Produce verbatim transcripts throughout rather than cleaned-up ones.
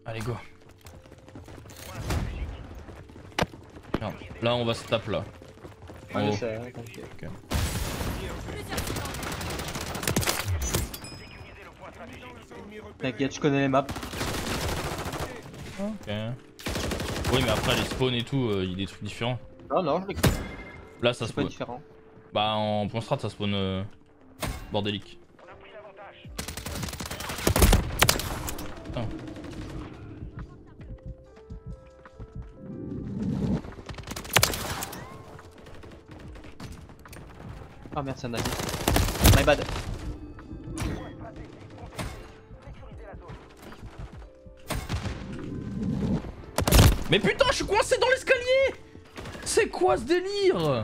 Allez, go. Merde. Là, on va se taper là. Ouais, Oh. je sais, ouais, t'inquiète. Ok. T'inquiète, je connais les maps. Ok. Oui, mais après les spawns et tout, il euh, y a des trucs différents. Non, non, je les Là, ça c'est spawn. pas différent. Bah, en point strat, ça spawn euh, bordélique. Putain. Ah merde, c'est un nazi. My bad. Mais putain, je suis coincé dans l'escalier! C'est quoi ce délire?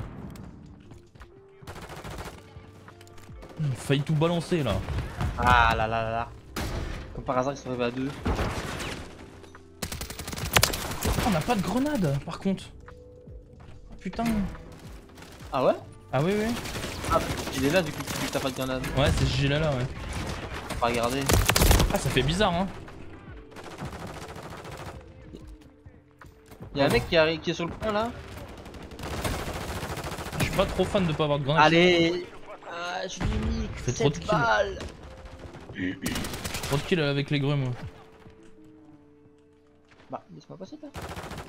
Il failli tout balancer là. Ah là là là là. Comme par hasard, ils sont arrivés à deux. On n'a pas de grenade par contre. Oh, putain. Ah ouais? Ah oui, oui. Ah, il est là du coup, vu que t'as pas de grenade. Ouais, c'est ce gilet là, ouais. Faut pas regarder. Ah, ça fait bizarre, hein. Y'a un mec qui, arrive, qui est sur le point là. Je suis pas trop fan de pas avoir de grenade. Allez. Ah, je lui ai mis fais trop de sept kills. balles. Je suis trop de kills avec les grues, moi. Bah, laisse-moi passer là.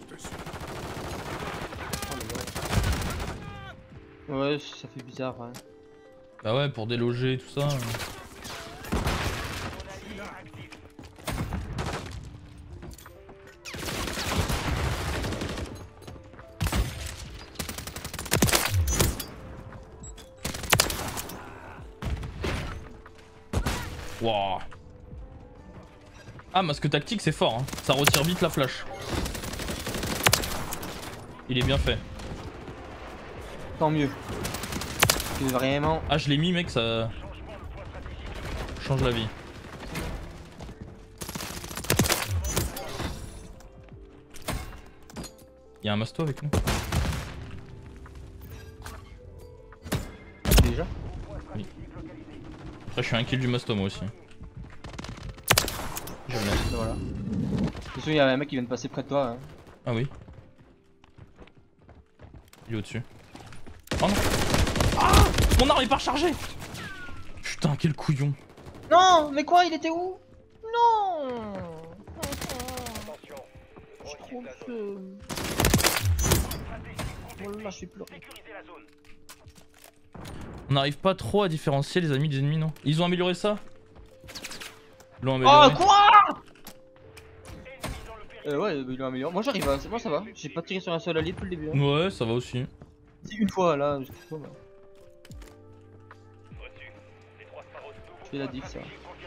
Oh, ouais, ça fait bizarre, ouais. Bah ouais, pour déloger tout ça. Wow. Ah, masque tactique, c'est fort, hein. Ça retire vite la flash. Il est bien fait. Tant mieux. C'est vraiment. Ah, je l'ai mis, mec, ça change la vie. Y'a un masto avec nous. Déjà. Oui. Après, je suis un kill du masto, moi aussi. Je le laisse. Voilà. C'est sûr, il y a un mec qui vient de passer près de toi. Hein. Ah oui. Il est au-dessus. Oh non. Ah, mon arme est pas rechargée. Putain, quel couillon. Non, mais quoi, il était où? Non. Je suis trop seul. Oh là, je suis pleuré. On n'arrive pas trop à différencier les amis des ennemis, non? Ils ont amélioré ça? Ils l'ont amélioré. Oh quoi? Euh ouais, ils l'ont amélioré. Moi j'arrive, à... moi ça va. J'ai pas tiré sur un seul allié depuis le début. Hein. Ouais, ça va aussi. Si, une fois là, je fais la diff ça.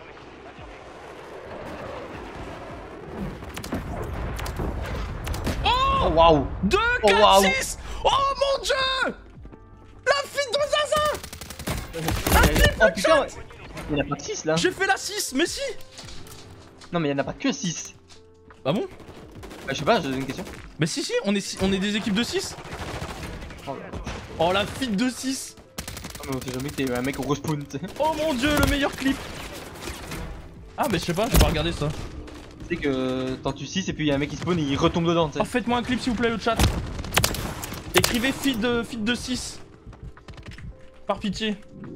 Oh, Oh waouh! deux, Oh, quatre, wow. six. Oh mon dieu! La fille de Zaza! Oh putain! Il y en a pas que six là! J'ai fait la six, mais si! Non mais il y en a pas que six! Ah bon? Bah je sais pas, j'ai une question. Mais si si, on est, si- on est des équipes de six. Oh, là. Oh la fille de six. Oh, mais on sait jamais que t'es un mec au respawn, tu sais. Oh mon dieu, le meilleur clip. Ah mais je sais pas, j'ai pas regardé ça. Tu sais que t'en tues six et puis il y a un mec qui spawn et il retombe dedans, tu sais. Oh, faites-moi un clip s'il vous plaît le chat. Écrivez feed de, feed de six. Par pitié.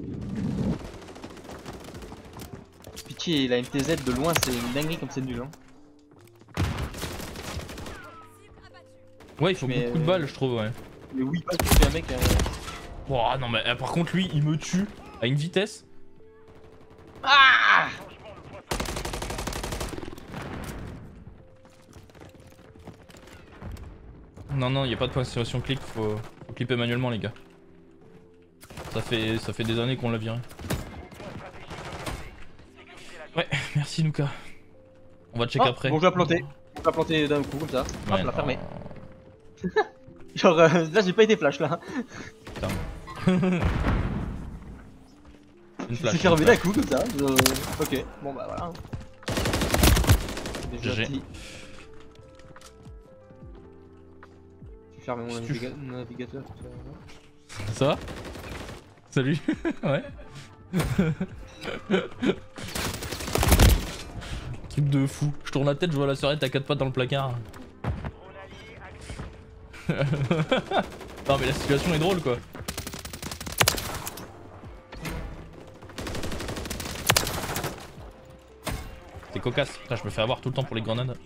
Pitié, la M T Z de loin c'est une dinguerie comme c'est nul hein. Ouais, il faut Mais beaucoup de euh, balles je trouve, ouais. Mais oui, pas tu fais un mec. Euh... Oh non mais euh, par contre lui il me tue à une vitesse. Ah! Non non, il y a pas de passation clic, faut, faut clipper manuellement les gars. Ça fait ça fait des années qu'on l'a viré. Ouais, merci Nuka. On va check Oh, après. bon, je vais la planter. Je vais la planter d'un coup comme ça. Ouais, Hop, la non. fermer. Genre euh, là j'ai pas été flash là. Putain. Une Je flash. suis fermé d'un coup comme ça. Je... Ok, bon bah voilà. Déjà G G. dit. Je vais fermer mon, Si tu naviga... mon navigateur. Tout ça. Ça va? Salut. Ouais. Truc de fou. Je tourne la tête, je vois la sœurette à quatre pattes dans le placard. Non mais la situation est drôle quoi. C'est cocasse. Putain, je me fais avoir tout le temps pour les grenades.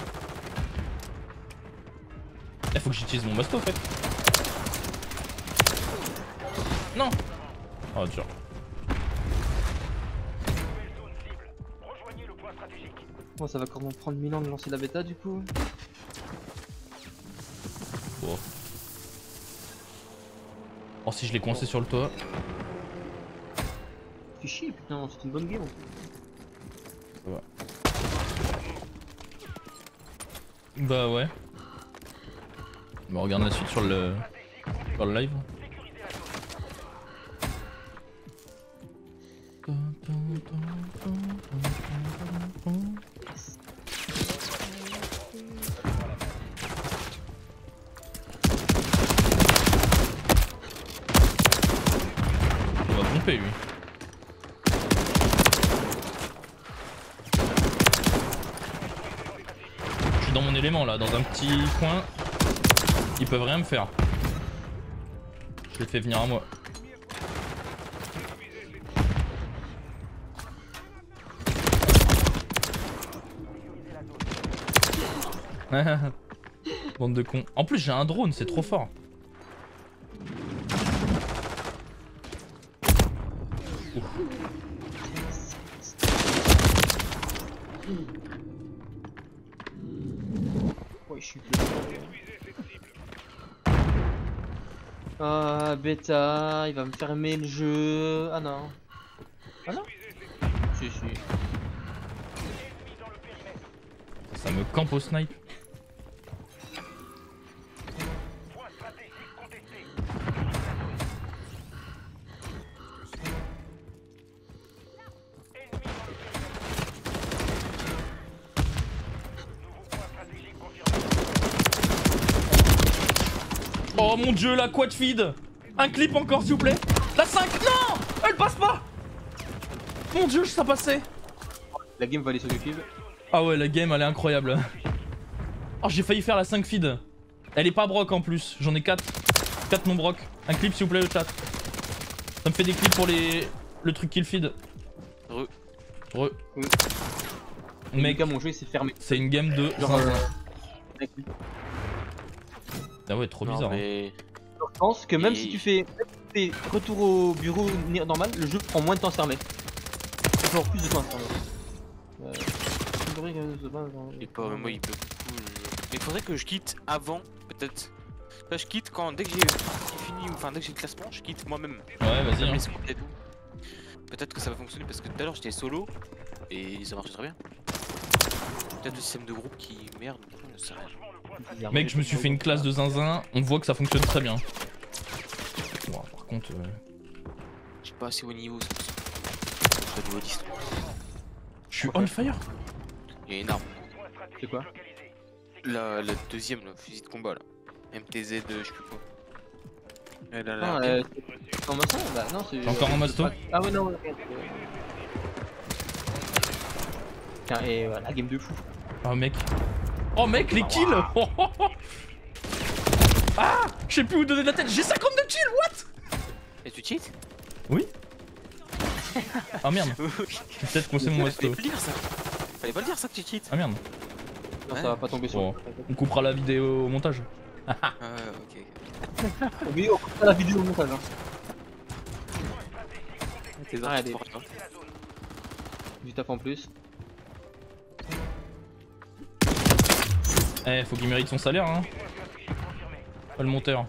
Eh, faut que j'utilise mon masto en fait. Non. Oh dur. Bon, ça va quand même prendre mille ans de lancer la bêta du coup. Bon. Oh si je l'ai coincé sur le toit. Fais chier putain, c'est une bonne game en fait. Ouais. Bah ouais. Bon, regarde la suite sur le, sur le live. On va pomper lui. Je suis dans mon élément là, dans un petit coin. Ils peuvent rien me faire. Je les fais venir à moi. Bande de cons. En plus j'ai un drone, c'est trop fort. Ouf. Ouais, je suis Ah, bêta, il va me fermer le jeu. Ah non. Ah non. Si, si. Ça me campe au snipe. Oh mon dieu, la quad feed. Un clip encore s'il vous plaît. La cinq, non. Elle passe pas. Mon dieu, ça passait. La game va aller sur YouTube. Ah ouais, la game elle est incroyable. Oh, j'ai failli faire la cinq feed. Elle est pas broc en plus, j'en ai quatre. quatre non broc. Un clip s'il vous plaît le chat. Ça me fait des clips pour les... le truc kill feed. Re. Re. Oui. Mec, Gars, mon jeu il s'est fermé. c'est une game de... Genre, euh, Ah ouais, trop Non, bizarre. Hein. mais... Je pense que même Et- si tu fais, fais retour au bureau ni- normal, le jeu prend moins de temps à se fermer. Genre plus de temps à se fermer. Euh, c'est vrai que c'est pas- Je sais pas, mais moi il peut beaucoup. je- Mais il faudrait que je quitte avant, peut-être. Là je quitte quand dès que j'ai fini, enfin dès que j'ai le classement, je quitte moi-même. Ouais, vas-y. Hein. Les squads et tout. Peut-être que ça va fonctionner parce que tout à l'heure j'étais solo et ça marchait très bien. Peut-être le système de groupe qui merde, je ne sais rien. Mec, je me suis fait une classe de zinzin, on voit que ça fonctionne très bien. Bon, par contre... Euh... Je suis pas assez haut niveau, c'est pour ça. Je suis à niveau dix. Je suis on fire. Il y a une arme. C'est quoi? La, la deuxième, le fusil de combat là. M T Z, je sais plus quoi. Elle a Non, l'air euh, bien. c'est en masto? Bah non, c'est... J'ai encore un masto. Ah ouais, non, ouais, ouais. Tiens, et voilà, la game de fou. Oh mec. Oh mec, les kills. Oh, oh, oh. Ah, je sais plus où donner de la tête. J'ai cinquante-deux kills, what? Et tu cheats? Oui. Ah merde. J'ai peut-être coincé mon masto. Fallait pas le dire ça. Fallait pas le dire ça que tu cheats. Ah merde. Non, Ouais. ça va pas tomber sur Bon, on coupera la vidéo au montage. Ah ouais, ok. Oui, on coupe pas la vidéo au montage. Hein. T'es Ah, dans allez. Du taf en plus. Eh, faut qu'il mérite son salaire, hein. Pas le monteur.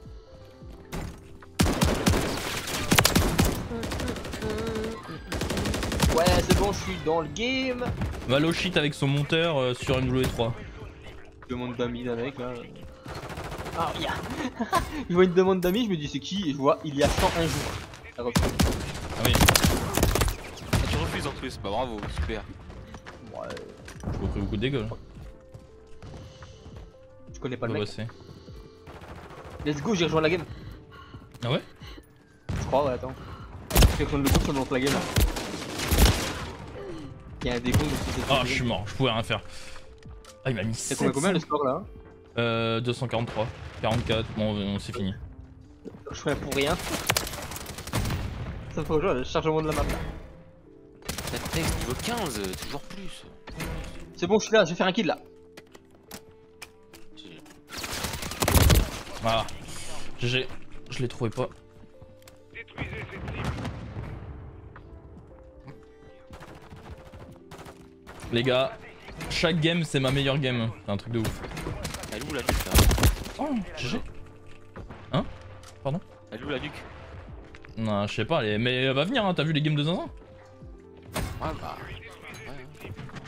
Ouais, c'est bon, je suis dans le game. Valo shit avec son monteur euh, sur M W trois. Demande d'amis d'un mec là. Ah, il y a. Je vois une demande d'amis, je me dis c'est qui? Et je vois il y a cent un jours. Ça refuse. Ah oui. Ah, tu refuses en plus, bah bravo, super. Ouais, Je vous pris beaucoup de dégâts. je connais pas Pas le mec. bosser. Let's go, j'ai rejoint la game. Ah ouais? Je crois, ouais, attends. Je vais rejoindre le groupe, on lance la game. Il y a un décompte. Ah, je suis mort, je pouvais rien faire. Ah, il m'a mis C'est combien, combien le score là? Euh, deux cent quarante-trois. quarante-quatre, bon, on c'est fini. Je fais pour rien. Ça me fait rejoindre le chargement de la map. La texte niveau quinze, toujours plus. C'est bon, je suis là, je vais faire un kill là. Voilà. G G. Je l'ai trouvé pas. Les gars, chaque game c'est ma meilleure game. C'est un truc de ouf. Elle est où la nuque là? Oh, G G. Hein? Pardon? Elle est où la nuque? Non, je sais pas, elle est- mais elle va venir, hein. T'as vu les games de zinzin? Ouais, bah. Ouais.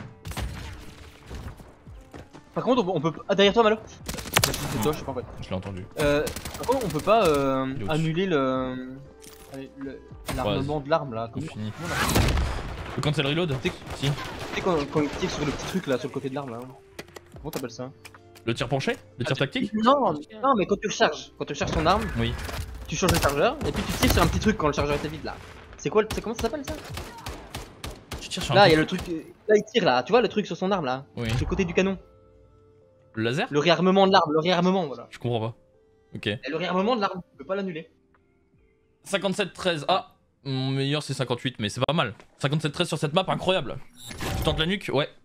Par contre, on peut. Ah, derrière toi, Malo. C'est toi, je sais pas en fait. Je l'ai entendu. Euh, par contre, on peut pas euh, Il est au-dessus. annuler le. Allez, le- l'armement de l'arme là. C'est Comment fini. comment on appelle Le cancel reload? C'est- Si. Tu sais, quand, quand il tire sur le petit truc là, sur le côté de l'arme là. Comment t'appelles ça? Le tir penché? Le tir tactique? Non, non, mais quand tu recharges, quand tu recharges ton arme, Oui. tu changes le chargeur et puis tu tires sur un petit truc quand le chargeur est vide là. C'est quoi le. c'est- Comment ça s'appelle ça? Tu tires sur un Là, il y a coup- le truc. Là, il tire là, tu vois le truc sur son arme là? Oui. Sur le côté du canon. Le laser? Le réarmement de l'arme, le réarmement, voilà. Je comprends pas. Ok. Et le réarmement de l'arme, tu peux pas l'annuler. cinquante-sept treize. Ah! Mon meilleur c'est cinquante-huit, mais c'est pas mal. cinquante-sept treize sur cette map, incroyable. Tu tentes la nuque? Ouais.